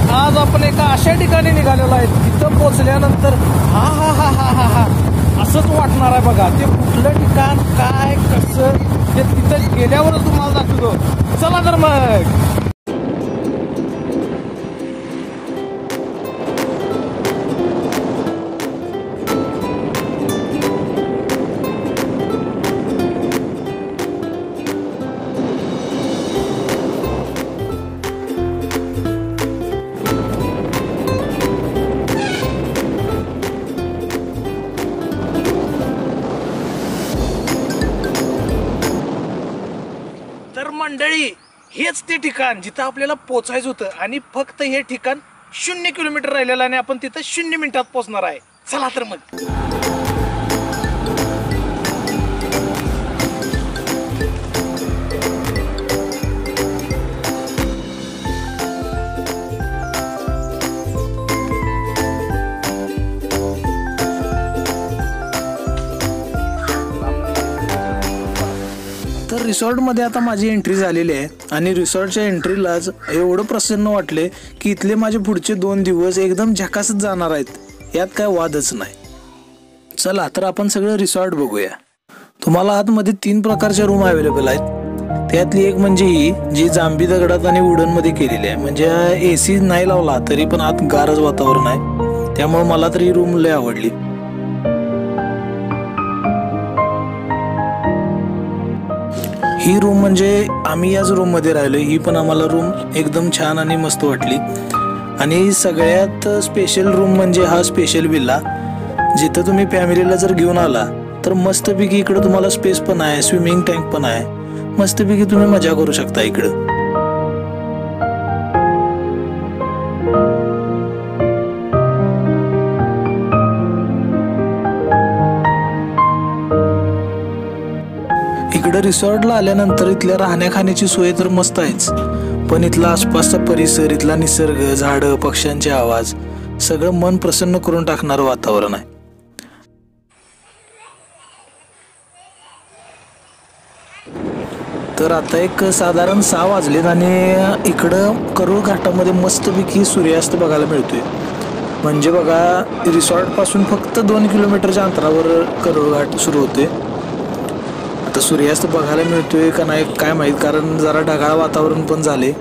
आज आपण एका अशा ठिकाणी निघालेलो आहे, तिथं पोहोचल्यानंतर हा हा हा हा हा हा असंच वाटणार आहे बघा. ते कुठलं ठिकाण, काय, कसं, ते तिथं गेल्यावरच तुम्हाला दाखवतो. चला तर मग. तर मंडळी, हेच ते ठिकाण जिथं आपल्याला पोचायचं होतं आणि फक्त हे ठिकाण 0 किलोमीटर राहिलेलं आणि आपण तिथं 0 मिनिटात पोहोचणार आहे. चला तर मग. तर रिसॉर्टमध्ये आता माझी एंट्री झालेली आहे आणि रिसॉर्टच्या एंट्रीलाच एवढं प्रसन्न वाटले की इथले माझे पुढचे 2 दिवस एकदम झकासच जाणार आहेत, यात काय वादच नाही. चला तर आपण सगळं रिसॉर्ट बघूया. तुम्हाला आतमध्ये 3 प्रकारच्या रूम अवेलेबल आहेत. त्यातली एक म्हणजे ही जी जांभी दगडात आणि वुडन मध्ये केलेली आहे. म्हणजे AC नाही लावला तरी पण आत गारच वातावरण आहे, त्यामुळे मला तर ही रूम लय आवडली. ही रूम म्हणजे आम्ही याच रूम मध्ये राहिलो. ही पण आम्हाला रूम एकदम छान आणि मस्त वाटली. आणि सगळ्यात स्पेशल रूम म्हणजे हा स्पेशल विल्ला, जिथं तुम्ही फॅमिलीला जर घेऊन आला तर मस्तपैकी इकडं तुम्हाला स्पेस पण आहे, स्विमिंग टँक पण आहे, मस्तपैकी तुम्ही मजा करू शकता इकडं. इकडे रिसॉर्टला आल्यानंतर इथल्या राहण्या खाण्याची सोय तर मस्त आहेच, पण इथला आसपासचा परिसर, इथला निसर्ग, झाडं, पक्ष्यांचे आवाज सगळं मन प्रसन्न करून टाकणारं वातावरण आहे. तर आता एक साधारण 6 वाजलेत आणि इकडं करूळ घाटामध्ये मस्तपैकी सूर्यास्त बघायला मिळतोय. म्हणजे बघा, रिसॉर्ट पासून फक्त 2 किलोमीटरच्या अंतरावर करूळ घाट सुरू होते. आता सूर्यास्त बघायला मिळतोय का नाही काय माहित, कारण जरा ढगाळ वातावरण पण झाले.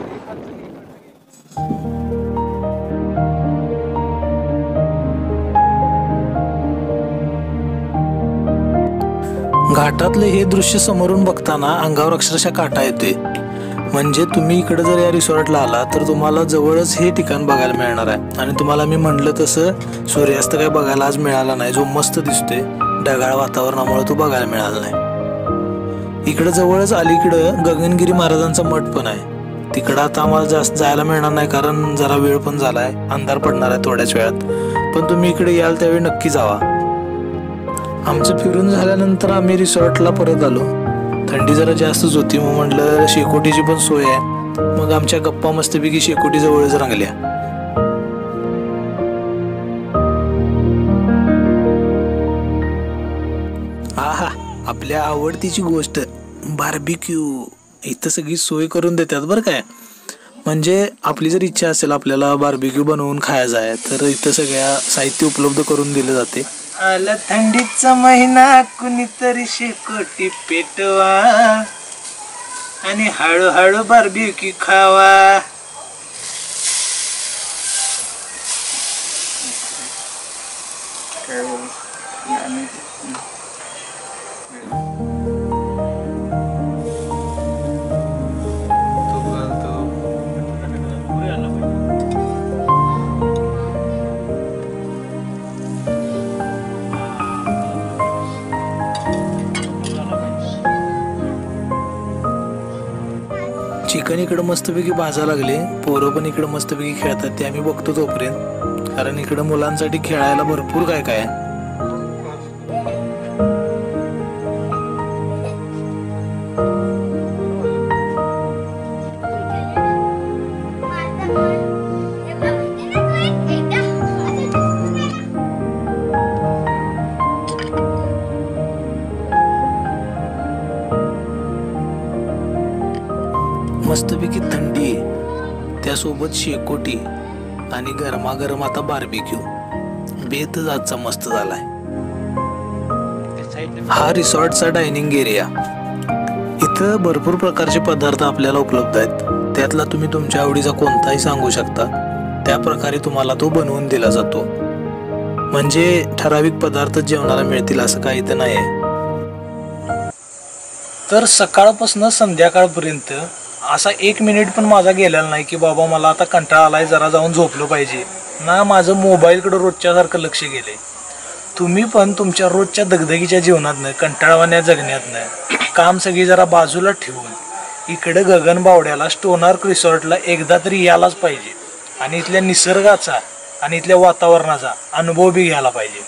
घाटातले हे दृश्य समोरून बघताना अंगावर अक्षरशः काटा येते. म्हणजे तुम्ही इकडे जर या रिसॉर्टला आला तर तुम्हाला जवळच हे ठिकाण बघायला मिळणार आहे. आणि तुम्हाला मी म्हणलं तसं सूर्यास्त काय बघायला आज मिळाला नाही, जो मस्त दिसतोय ढगाळ वातावरणामुळे तो बघायला मिळाला नाही. इकडे जवळच अलीकडं गगनगिरी महाराजांचा मठ पण आहे. तिकडं आता आम्हाला जास्त जायला मिळणार नाही, कारण जरा वेळ पण झालाय, अंधार पडणार आहे थोड्याच वेळात. पण तुम्ही इकडे याल त्यावेळी नक्की जावा. आमचं फिरून झाल्यानंतर आम्ही रिसॉर्टला परत आलो. थंडी जरा जास्तच होती, मग म्हटलं शेकोटीची पण सोय आहे. मग आमच्या गप्पा मस्तपैकी शेकोटी जवळच रंगल्या. आहा, आपल्या आवडतीची गोष्ट बार्बिक्यू. इथं सगळी सोय करून देतात बरं काय. म्हणजे आपली जर इच्छा असेल आपल्याला बार्बिक्यू बनवून खायचा आहे तर इथं सगळ्या साहित्य उपलब्ध करून दिले जाते. आला थंडीचा महिना, कुणीतरी शेकोटी पेटवा आणि हळूहळू बार्बिक्यू खावा. चिकन इकडं मस्तपैकी भाजायला लागले. पोरं पण इकडं मस्तपैकी खेळतात, ते आम्ही बघतो तोपर्यंत, कारण इकडं मुलांसाठी खेळायला भरपूर काय काय आहे. मस्तपैकी थंडी, त्यासोबत शेकोटी, आणि गरमागरम आता बार्बिक्यू. बेतच आजचा मस्त झालाय. हा रिसॉर्टचा डायनिंग एरिया. इथं भरपूर प्रकारचे पदार्थ आपल्याला उपलब्ध आहेत. त्यातला तुम्ही तुमच्या आवडीचा कोणताही सांगू शकता, त्या प्रकारे तुम्हाला तो बनवून दिला जातो. म्हणजे ठराविक पदार्थ जेवणाला मिळतील असं काही तर नाही आहे. तर सकाळपासून संध्याकाळपर्यंत असा 1 मिनिट पण माझा गेलेला नाही की बाबा मला आता कंटाळा आलाय, जरा जाऊन झोपलो पाहिजे ना. माझं मोबाईलकडे रोजच्यासारखं लक्ष गेलंय. तुम्ही पण तुमच्या रोजच्या दगदगीच्या जीवनातनं, कंटाळवाण्या जगण्यातनं काम सगळी जरा बाजूला ठेवून इकडे गगनबावड्याला स्टोनआर्क रिसॉर्टला एकदा तरी यायलाच पाहिजे आणि इथल्या निसर्गाचा आणि इथल्या वातावरणाचा अनुभव बी घ्यायला पाहिजे.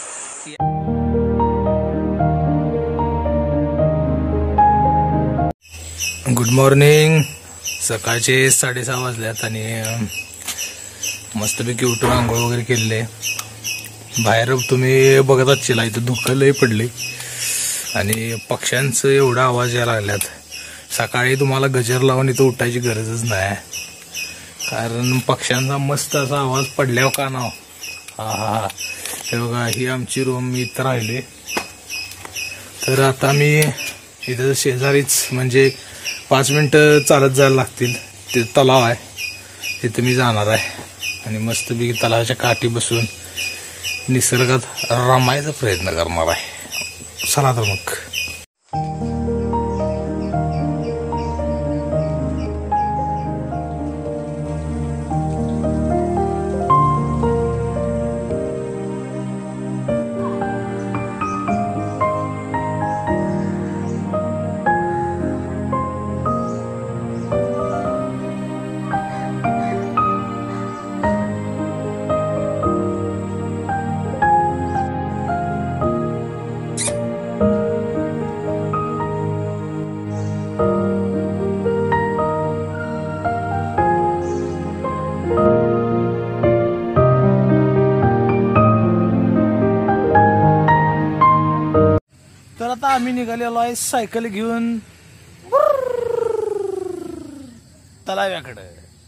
Good morning. सकाळचे 6:30 वाजल्यात आणि मस्तपैकी उठून आंघोळ वगैरे केलेले. बाहेर तुम्ही बघत असशीला इथं धुकं लय पडले आणि पक्ष्यांचं एवढा आवाज यायला लागल्यात. सकाळी तुम्हाला गजर लावून इथं उठायची गरजच नाही, कारण पक्ष्यांचा मस्त असा आवाज पडल्यावर का नाव. हा हे बघा, ही आमची रूम इथं राहिली. तर आता मी इथं शेजारीच, म्हणजे 5 मिनिटं चालत जायला लागतील, ते तलाव आहे, तिथं मी जाणार आहे आणि मस्तपैकी तलावाच्या काठी बसून निसर्गात रमायचा प्रयत्न करणार आहे. चला तर मग. तर आता आम्ही निघालेलो आहे सायकल घेऊन तलाव्याकडे.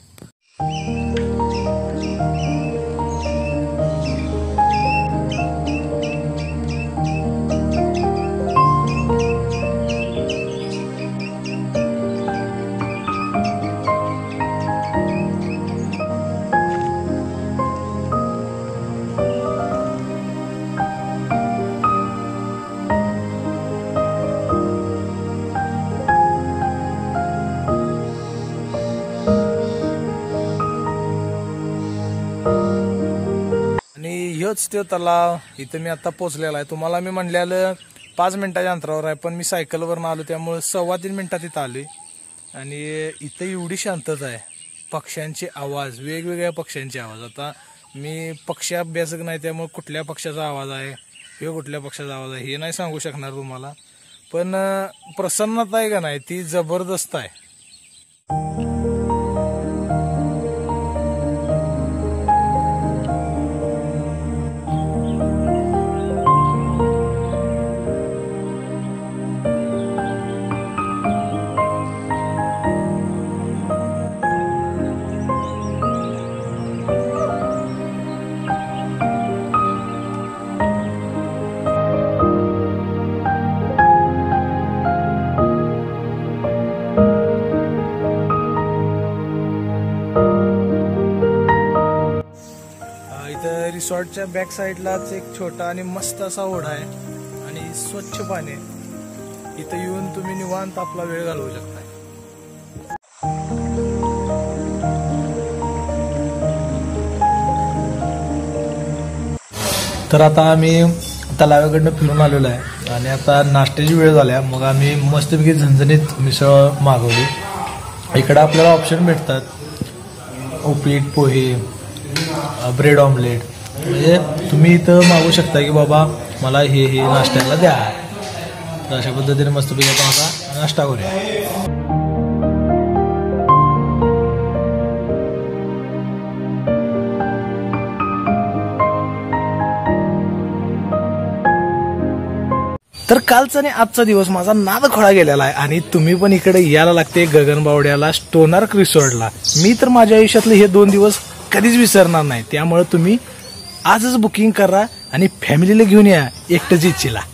ह्योच ते तलाव. इथं मी आता पोचलेला आहे. तुम्हाला मी म्हणलेलं 5 मिनिटाच्या अंतरावर आहे, पण मी सायकलवरनं आलो त्यामुळे 2.25 मिनिटात इथं आलोय. आणि इथं एवढी शांतता आहे, पक्ष्यांचे आवाज, वेगवेगळ्या पक्ष्यांचे आवाज. आता मी पक्षी अभ्यासक नाही त्यामुळे कुठल्या पक्षाचा आवाज आहे, हे कुठल्या पक्षाचा आवाज आहे हे नाही सांगू शकणार तुम्हाला, पण प्रसन्नता आहे का नाही ती जबरदस्त आहे. रिसॉर्टच्या बॅक साईडलाच एक छोटा आणि मस्त असा ओढा आहे आणि स्वच्छ पाणी. इथं येऊन तुम्ही निवांत आपला वेळ घालवू शकता. तर आता आम्ही तलावाकडनं फिरून आलेलो आहे आणि आता नाश्त्याची वेळ झाल्या. मग आम्ही मस्तपैकी झणझणीत मिसळ मागवली. इकडं आपल्याला ऑप्शन भेटतात, उपीट, पोहे, ब्रेड ऑमलेट. म्हणजे तुम्ही इथं मागू शकता की बाबा मला हे नाश्त्याला द्या. तर अशा पद्धतीने मस्तपैकी आपण आता नाश्ता करूया. तर कालचा आणि आजचा दिवस माझा नादखोळा गेलेला आहे आणि तुम्ही पण इकडे यायला लागते गगनबावड्याला, स्टोनआर्क रिसॉर्टला. मी तर माझ्या आयुष्यातले हे 2 दिवस कधीच विसरणार नाही. त्यामुळे तुम्ही आजच बुकिंग करा आणि फॅमिलीला घेऊन या एकटंच इच्छेला.